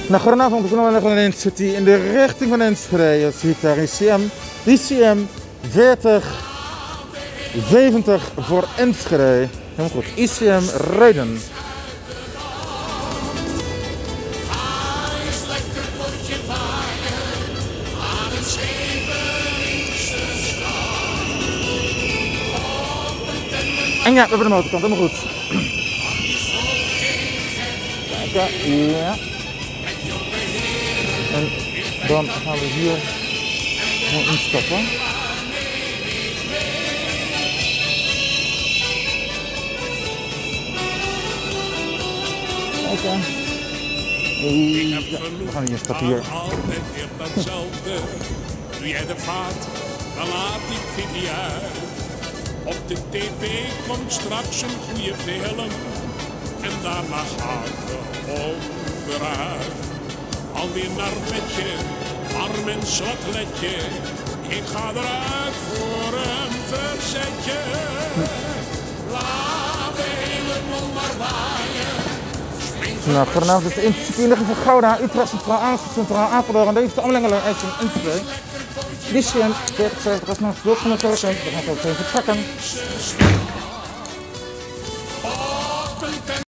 Nou, goedenavond, ik kom van Enschede. In de richting van Enschede zie ik daar ICM 4070 voor Enschede. Helemaal goed, ICM rijden. En ja, we hebben de motorkant, helemaal goed. Kijken, ja. En dan gaan we hier gewoon instappen. Kijken. Ja, we gaan hier instappen hier. Altijd weer datzelfde. Doe jij de vaat, dan laat ik video uit. Op de tv komt straks een goede film. En daarna gaat de onderuit. Alweer naar bedje, arm en zwart letje. Ik ga eruit voor een verzetje. Laat de hele mond maar waaien. Nou, vanavond is de interdisciplinaire van Gouda, Utrecht, Centraal Apeldoorn. Deze is de omlengeling uit zijn Enschede. ICM 4070 is nog veel van de telefoon. We gaan zo even vertrekken.